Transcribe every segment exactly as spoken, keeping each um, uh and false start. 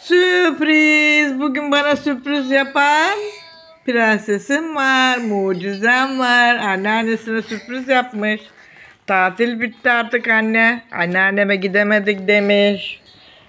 Sürpriz. Bugün bana sürpriz yapan prensesim var. Mucizem var. Anneannesine sürpriz yapmış. Tatil bitti artık anne. Anneanneme gidemedik demiş.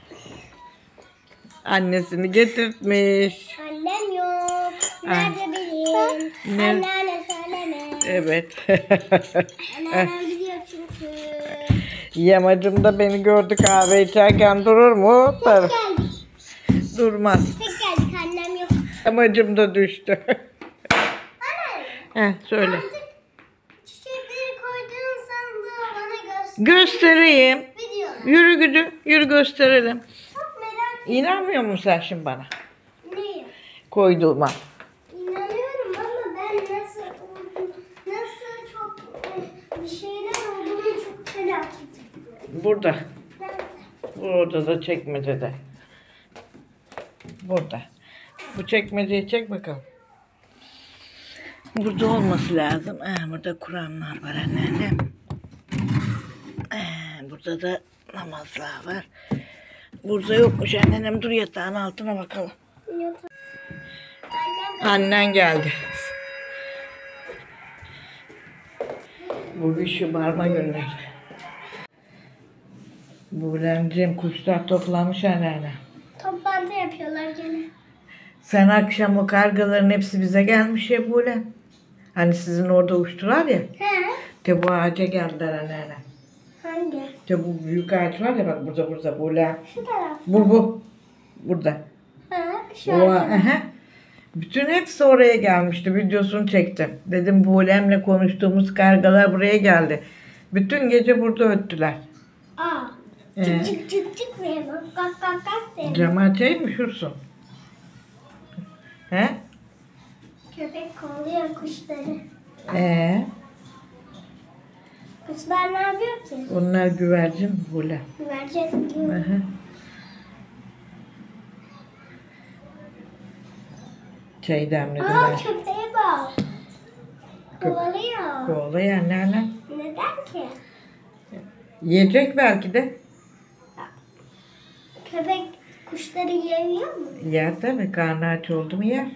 Annesini getirtmiş. Annem yok. Nerede bileyim? Ne? Anneanne söyleme. Evet. Anneannem biliyor çünkü. Yamacım da beni gördü kahve içerken durur mu? Tek Dur. geldik. Durmaz. Tek geldik, annem yok. Yamacım da düştü. Anne. Heh, söyle. Artık çiçekleri koyduğun sandığı bana göster. Göstereyim. Videoda. Yürü güdü. Yürü gösterelim. Çok merak İnanmıyor musun sen şimdi bana? Neyim? Koyduğuma. İnanıyorum ama ben nasıl nasıl çok e, bir şeyler olduğunu çok merak ediyorum. Burada. Nerede? Burada da çekmecede. Burada. Bu çekmeceyi çek bakalım. Burada olması lazım. Ee, burada Kur'anlar var anneannem. Ee, burada da namazlar var. Burada yokmuş anneannem. Dur yatağın altına bakalım. Yok. Annem Annen geldi. Bugün şımarma günleri. Buğulemciğim kuşlar toplanmış anneanne. toplantı yapıyorlar gene. Sen akşam o kargaların hepsi bize gelmiş ya Buğulem. Hani sizin orada uçtular ya. He? De bu ağaca geldiler anneanne. Hangi? De bu büyük ağaç var ya bak burada burada Buğulem. Şu taraf. Bu bu. Burada. Ha, şu O, arka. aha. Bütün hepsi oraya gelmişti. Videosunu çektim. Dedim Buğulem'le konuştuğumuz kargalar buraya geldi. Bütün gece burada öttüler. Aa. Ee? Çık çık çık çık diye bak. Kalk kalk kalk diye. Camı açayım mı şursun? He? Köpek kovalıyor kuşları. Ee, Kuşlar ne yapıyor ki? onlar güvercin Buğulem. Güvercin diyor. Aha. Çay demledim Aa ben. köpeğe bak. Kovalıyor. Kovalay anneanne. Neden ki? Yiyecek belki de. Köpek kuşları yemiyor mu? Yer tabii. Karnı aç oldu mu yer.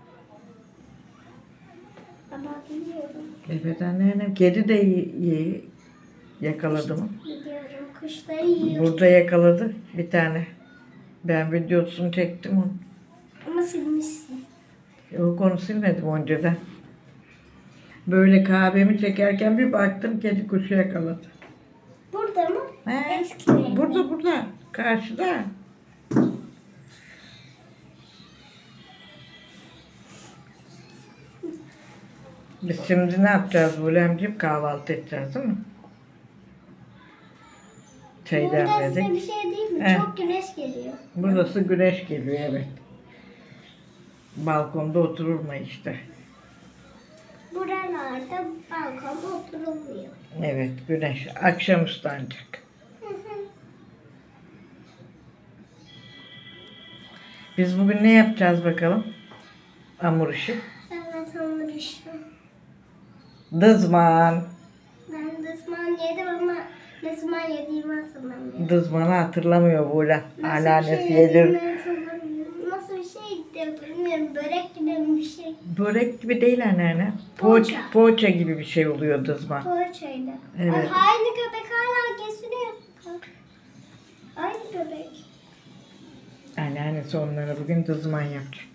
Ama bilmiyorum. Evet anneannem. Kedi de y- y- yakaladı mı? Biliyorum. Kuşları yiyor. Burada yakaladı bir tane. Ben videosunu çektim onu. Ama silmişsin. Yok onu silmedim önceden. Böyle kahvemi çekerken bir baktım kedi kuşu yakaladı. Burada mı? He, Eski evde. burada burada. Karşıda. Biz şimdi ne yapacağız Buğulemciğim? Kahvaltı edeceğiz değil mi? Çay Burada size demledik. bir şey diyeyim mi? He. Çok güneş geliyor. Burası güneş geliyor evet. Balkonda oturur mu işte? Buralarda balkonda oturulmuyor. Evet güneş. Akşamüstü ancak. Hı hı. Biz bugün ne yapacağız bakalım? Hamur işi. Evet hamur işi. Dızman. Ben dızman yedim ama ne zaman yediğimi hatırlamıyorum. Dızmanı hatırlamıyor Buğulem. Nasıl Anneannesi bir şey yedir. yediğimi hatırlamıyorum. Nasıl bir şeydi bilmiyorum. Börek gibi bir şey. Börek gibi değil anneanne. Poğaça. Poğaça. Poğaça gibi bir şey oluyor dızman. Poğaçaydı. Evet. Ay, aynı köpek hala kesiliyor. Aynı köpek. Anneannesi onlara bugün dızman yapacak.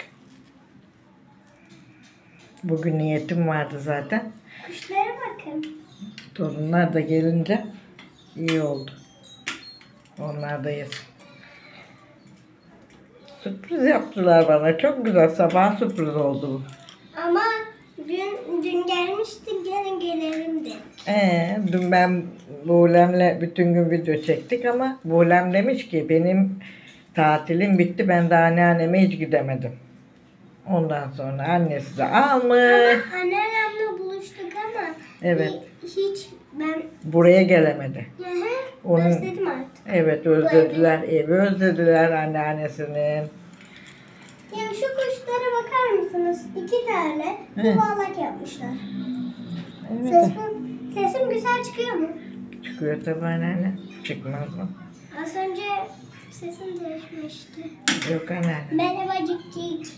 Bugün niyetim vardı zaten. Kuşlara bakın. Torunlar da gelince iyi oldu. Onlar da yesin. Sürpriz yaptılar bana. Çok güzel. Sabah sürpriz oldu bu. Ama dün, dün gelmiştik gene gelelim dedik. Ee, dün ben Buğulem'le bütün gün video çektik ama Buğulem demiş ki benim tatilim bitti. Ben de anneanneme hiç gidemedim. Ondan sonra annesi de almış. Ama anneannemle buluştuk ama Evet. hiç ben Buraya gelemedi. Hı hı, Onun- özledim artık. Evet özlediler. Evi özlediler anneannesinin. Ya şu kuşlara bakar mısınız? İki tane Hı. yuvarlak yapmışlar. Evet. Sesim, sesim güzel çıkıyor mu? Çıkıyor tabii anneanne. Çıkmaz mı? Az önce sesim de çalışmıştı. Yok anneanne. Merhaba cik cik.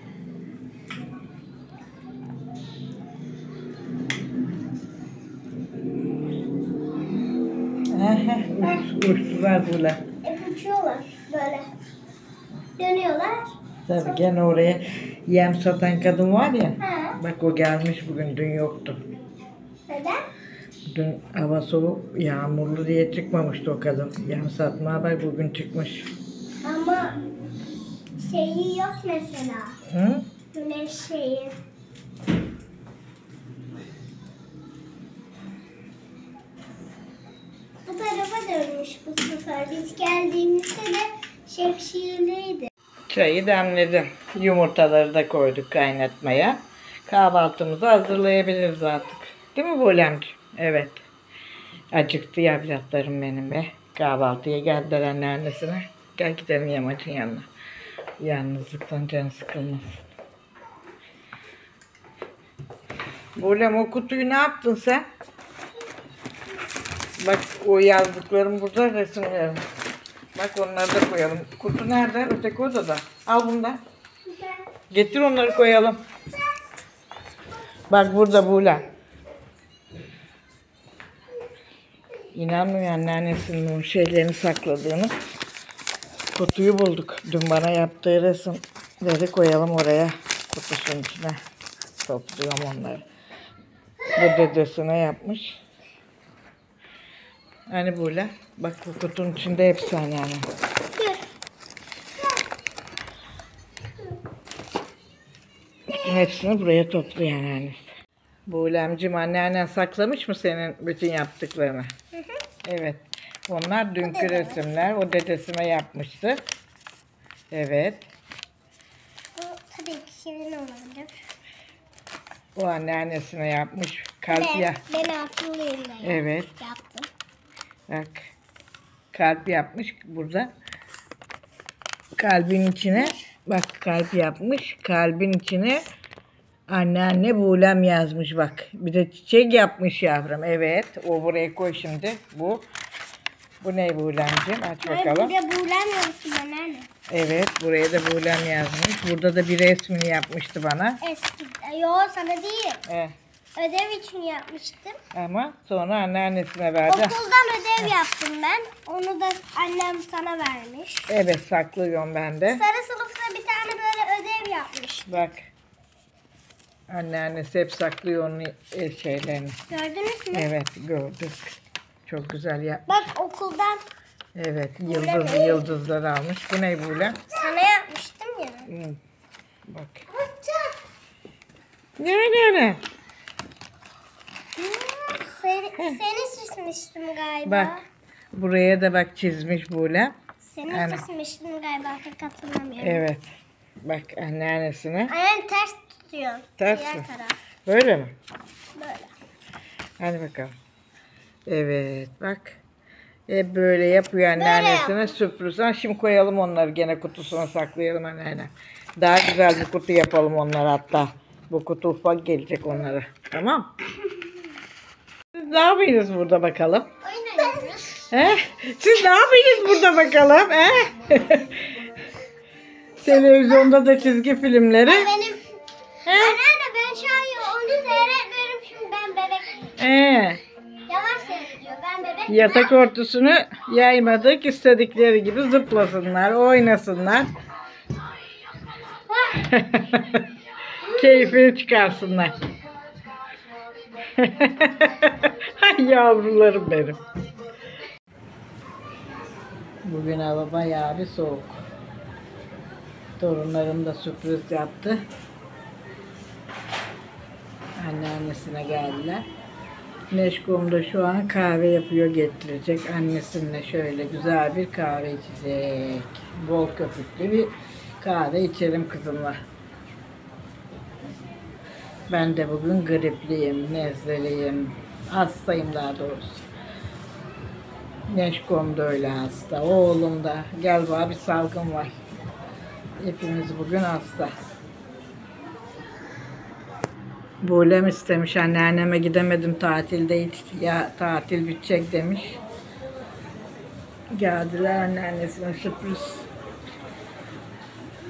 Aha, uç, uçtular böyle. Hep uçuyorlar böyle. Dönüyorlar. Tabii gene oraya yem satan kadın var ya. Ha. Bak o gelmiş bugün, dün yoktu. Neden? Dün hava soğuk, yağmurlu diye çıkmamıştı o kadın. Yem satmaya bak bugün çıkmış. Ama şeyi yok mesela. Hı? Güneş şeyi. Bu tarafa dönmüş bu sefer. Biz geldiğimizde de şemsiyeliydi. Çayı demledim. Yumurtaları da koyduk kaynatmaya. Kahvaltımızı hazırlayabiliriz artık. Değil mi Bulemciğim? Evet. Acıktı yavrularım benim be. Kahvaltıya geldiler anneannesine. Gel gidelim Yamacın yanına. Yalnızlıktan canı sıkılmasın. Bulem, o kutuyu ne yaptın sen? Bak o yazdıklarım burada, resimlerim. Bak onları da koyalım. Kutu nerede? Öteki odada. Al bunu da. Getir onları koyalım. Bak burada Buğla. İnanmıyor anneannesinin o şeylerini sakladığını. Kutuyu bulduk. Dün bana yaptığı resimleri koyalım oraya. Kutusunun içine. Topluyorum onları. Bu dedesine yapmış. Hani Buğla. Bak bu kutunun içinde hepsi anneanne. Bütün hepsini buraya topluyor anneannesi. Buğlemciğim, anneannen saklamış mı senin bütün yaptıklarını? Hı hı. Evet. Onlar dünkü resimler. O dedesine yapmıştı. Evet. Bu tabii ki kimin olabilir? O anneannesine yapmış. Kalp Ben, ya. ben hatırlayayım ben. Evet. Yaptım. Bak. Kalp yapmış burada. Kalbin içine bak kalp yapmış. Kalbin içine anneanne Buğlem yazmış bak. Bir de çiçek yapmış yavrum. Evet. O buraya koy şimdi. Bu. Bu ne Buğlemciğim? Aç Hayır, bakalım. burada buğulamıyorsun anneanne. Evet. Buraya da Buğlem yazmış. Burada da bir resmini yapmıştı bana. Eski, yo sana değil. Evet. Ödev için yapmıştım. Ama sonra anneannesine verdi. Okuldan ödev yaptım ben. Onu da annem sana vermiş. Evet, saklıyorum ben de. Sarı sınıfta bir tane böyle ödev yapmış. Bak. Anneannesi hep saklıyor onun e, şeylerini. Gördünüz mü? Evet, gördük. Çok güzel ya. Bak okuldan Evet, yıldız yıldızlar almış. Bu ne böyle? sana yapmıştım ya. Hmm, bak. Ne ne ne? Seni, seni süsmüştüm galiba. Bak. Buraya da bak çizmiş böyle. Seni Ana. süsmüştüm galiba. Pek hatırlamıyorum. Evet. Bak anneannesine. Annem ters tutuyor. Ters Diğer mi? taraf. Böyle mi? Böyle. Hadi bakalım. Evet bak. Hep böyle yapıyor anneannesine sürpriz. Ha, şimdi koyalım onları gene kutusuna saklayalım anneanne. Daha güzel bir kutu yapalım onları hatta. Bu kutu ufak gelecek onlara. Tamam. Siz ne yapıyorsunuz burada bakalım? Oyun oynuyoruz. He? Siz ne yapıyorsunuz burada bakalım? He? Televizyonda da çizgi filmleri. Benim He? anneanne ben şu an onu seyretmiyorum şimdi ben bebek. He. Yavaş seyrediyor ben bebek. Yatak örtüsünü yaymadık. İstedikleri gibi zıplasınlar, oynasınlar. Keyfini çıkarsınlar. Ay yavrularım benim. Bugün hava bayağı bir soğuk. Torunlarım da sürpriz yaptı. Anneannesine geldiler. Neşkom da şu an kahve yapıyor, getirecek. Annesinle şöyle güzel bir kahve içecek. Bol köpüklü bir kahve içelim kızımla. Ben de bugün gripliyim, nezleliyim. Hastayım daha doğrusu. Neşkom da öyle hasta. Oğlum da. Galiba bir salgın var. Hepimiz bugün hasta. Buğlem istemiş, anneanneme gidemedim tatilde hiç. Ya tatil bitecek demiş. Geldiler anneannesine sürpriz.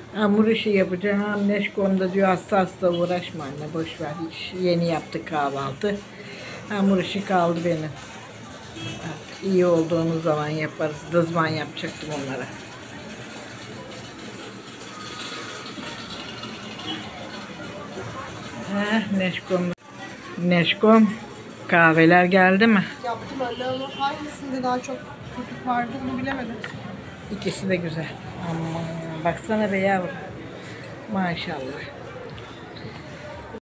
Hamur işi yapacağım. Neşkom'da diyor hasta hasta uğraşma anne. Boş ver. Hiç yeni yaptık kahvaltı. Hamur işi kaldı benim. Artık iyi olduğumuz zaman yaparız. Dızman yapacaktım onlara. Heh, Neşkom. Neşkom. Kahveler geldi mi? Yaptım anne ama hangisinde daha çok köpük vardı bunu bilemedim. İkisi de güzel. Aman baksana be yavrum. Maşallah.